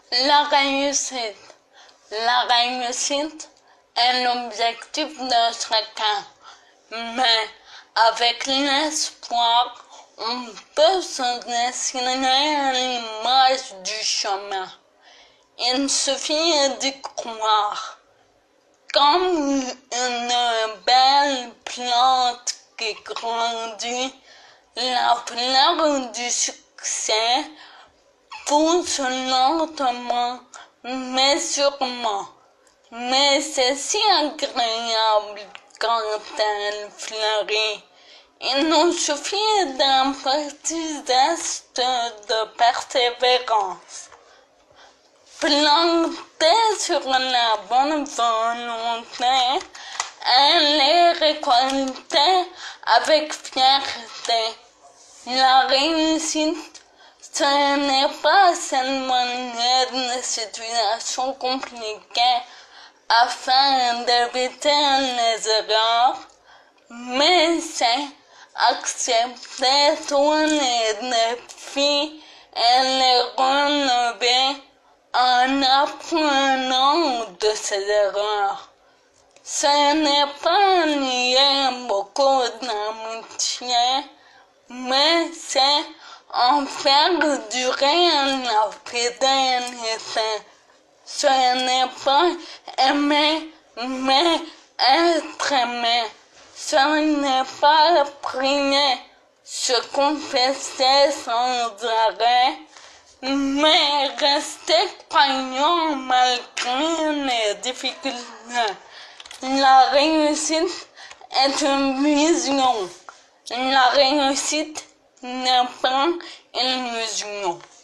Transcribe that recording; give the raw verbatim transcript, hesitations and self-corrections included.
La réussite. La réussite est l'objectif de chacun, mais avec l'espoir, on peut se dessiner à l'image du chemin. Il suffit d'y croire. Comme une belle plante qui grandit, la fleur du succès pousse lentement, mais sûrement. Mais c'est si agréable quand elle fleurit. Il nous suffit d'un petit geste de persévérance. Plantée sur la bonne volonté, elle est récoltée avec fierté. La réussite, ce n'est pas seulement une situation compliquée afin d'éviter les erreurs, mais c'est accepter tous les défis et les relever en apprenant de ses erreurs. Ce n'est pas lié beaucoup d'amitié, mais c'est en faire durer la fidélité. Ce n'est pas aimer, mais être aimé. Ce n'est pas prier, se confesser sans arrêt, mais rester croyant malgré les difficultés. La réussite est une vision. La réussite n'est pas une illusion.